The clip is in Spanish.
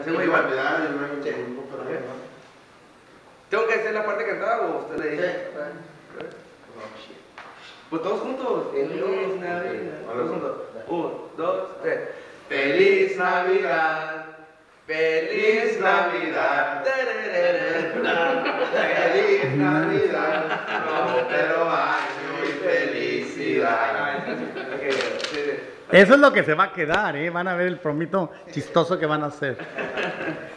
Hacemos igual. ¿Tengo que hacer la parte cantada o usted le dice? Pues todos juntos. Feliz Navidad. Todos juntos. 1, 2, 3. Feliz Navidad. Feliz Navidad. Feliz Navidad. Próspero año y felicidad. Eso es lo que se va a quedar, ¿eh? Van a ver el promito chistoso que van a hacer.